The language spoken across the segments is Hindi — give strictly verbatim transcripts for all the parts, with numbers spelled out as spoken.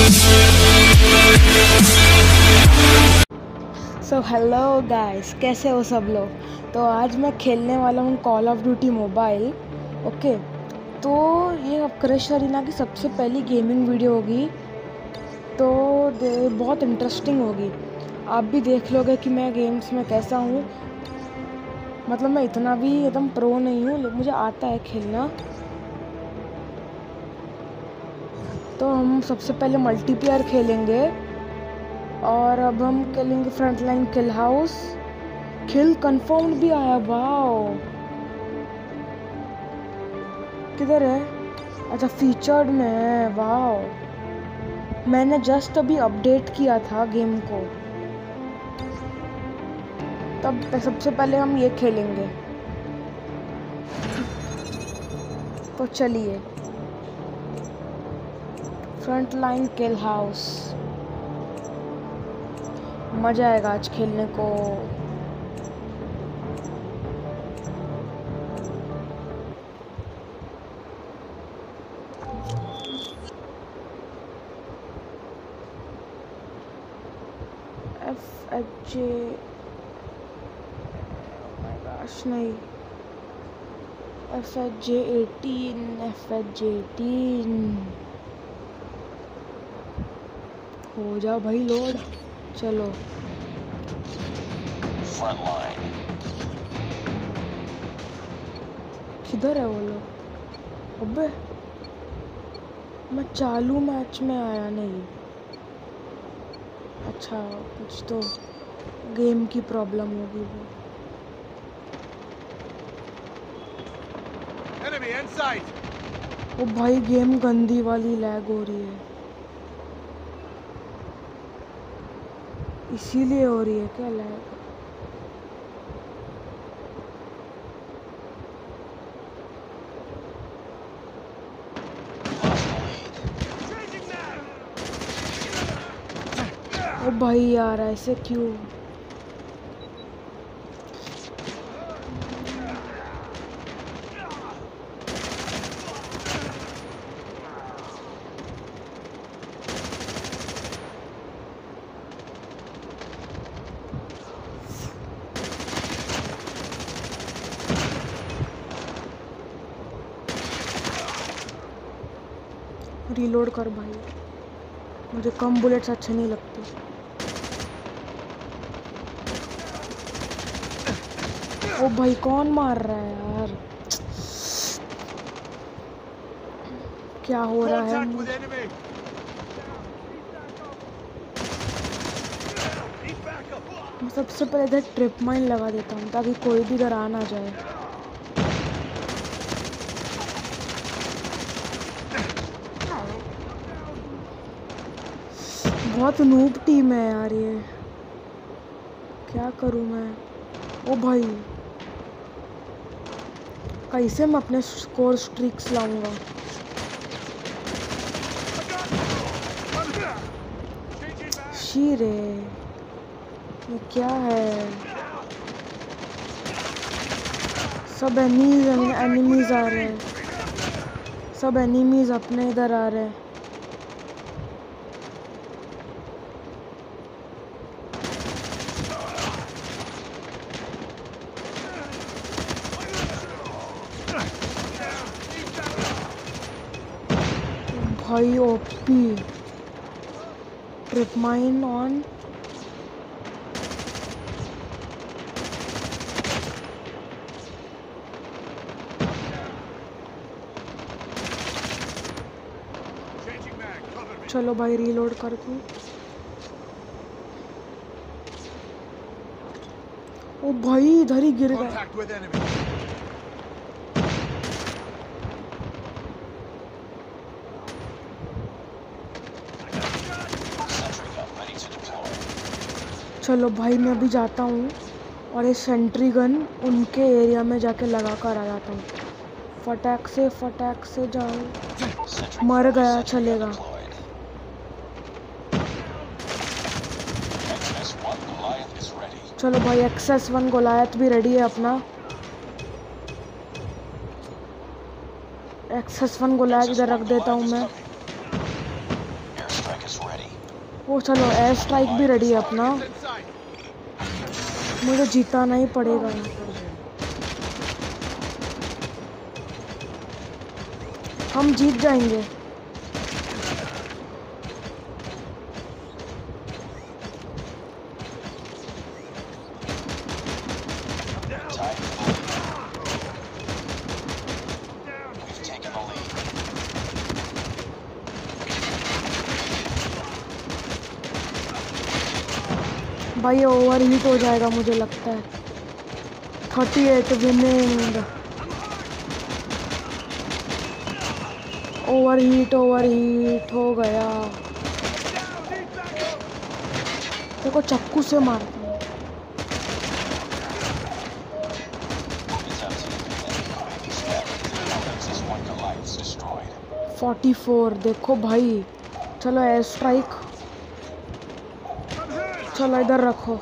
सो हेलो गाइस, कैसे हो सब लोग। तो आज मैं खेलने वाला हूँ Call of Duty mobile. Okay, तो ये क्रश अरीना की सबसे पहली गेमिंग वीडियो होगी, तो बहुत इंटरेस्टिंग होगी। आप भी देख लोगे कि मैं गेम्स में कैसा हूँ। मतलब मैं इतना भी एकदम प्रो नहीं हूँ, लेकिन मुझे आता है खेलना। तो हम सबसे पहले मल्टीप्लेयर खेलेंगे और अब हम खेलेंगे frontline kill house. Kill confirm भी आया, वाओ। किधर है? अच्छा, फीचर्ड में है, वाओ। मैंने जस्ट अभी अपडेट किया था गेम को, तब सबसे पहले हम ये खेलेंगे। तो चलिए, फ्रंटलाइन किल हाउस। मजा आएगा आज खेलने को। एफ एच जे नहीं, F H J eighteen, F H J eighteen हो जा भाई लोड। चलो किधर है वो लोग? अबे मैं चालू मैच में आया नहीं। अच्छा, कुछ तो गेम की प्रॉब्लम होगी वो। ओ भाई, गेम गंदी वाली लैग हो रही है, इसीलिए हो रही है क्या लैग? ओ भाई यार, ऐसे क्यों? रीलोड कर भाई, मुझे कम बुलेट्स अच्छे नहीं लगते। ओ भाई, कौन मार रहा है यार? क्या हो रहा है? मैं सबसे पहले इधर ट्रिप माइन लगा देता हूँ ताकि कोई भी इधर आ ना जाए। बहुत नूब टीम है यार ये, क्या करूँ मैं? ओ भाई, कैसे मैं अपने स्कोर स्ट्रिक्स लाऊंगा? शीरे, ये क्या है? सब एनीज एनिमीज आ रहे हैं, सब एनिमीज अपने इधर आ रहे हैं। भाई ओपी ट्रिप माइन ऑन। चलो भाई, रीलोड कर दूं। ओ भाई, इधर ही गिर गया। चलो भाई, मैं अभी जाता हूँ और ये सेंट्री गन उनके एरिया में जाके लगा कर आ जाता हूँ। फटाक से फटाक से जाओ। मर गया, चलेगा। चलो भाई, एक्सेस वन गोलायत भी रेडी है अपना। एक्सेस वन गोलायत इधर रख देता हूँ मैं। वो चलो एयर स्ट्राइक भी रेडी है अपना। मुझे जीताना ही पड़ेगा। हम जीत जाएंगे। भाई ये ओवर हीट हो जाएगा मुझे लगता है। Thirty eight winning. Overheat overheat हो गया। देखो चक्कू से मारता हूँ। फोर्टी फोर देखो भाई। चलो एयर स्ट्राइक। चलो इधर रखो।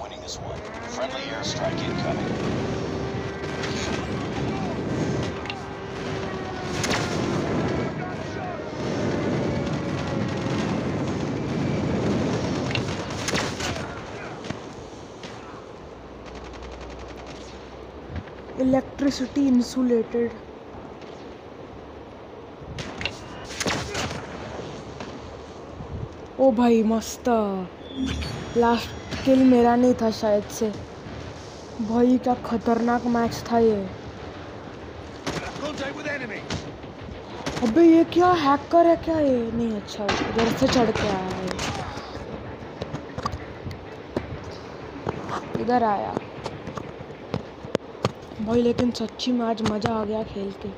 Electricity insulated. ओ भाई मस्त। लास्ट किल मेरा नहीं था शायद से। भाई क्या खतरनाक मैच था ये। अबे ये क्या हैकर है क्या ये? नहीं अच्छा इधर से चढ़ के आया है। इधर आया भाई। लेकिन सच्ची में आज मजा आ गया खेल के।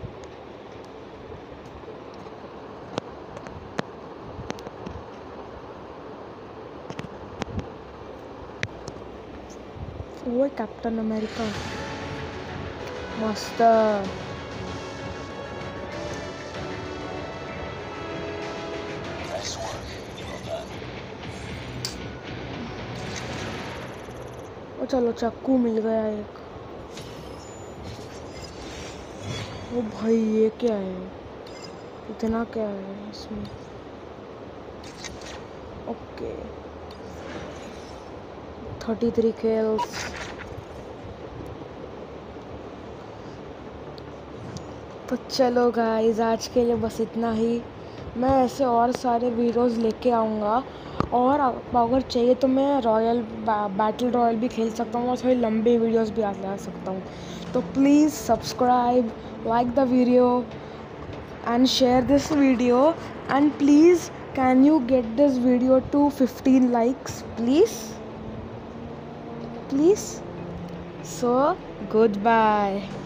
वो कैप्टन अमेरिका मस्त। ओ चलो चाकू मिल गया एक। ओ भाई ये क्या है? इतना क्या है इसमें? Okay thirty three kills। तो चलो गाइस आज के लिए बस इतना ही। मैं ऐसे और सारे वीडियोस लेके आऊँगा। और अगर चाहिए तो मैं रॉयल बैटल रॉयल भी खेल सकता हूँ और थोड़ी लंबे वीडियोस भी आ सकता हूँ। तो please subscribe, like the video and share this video, and please can you get this video to fifteen likes please please. So goodbye.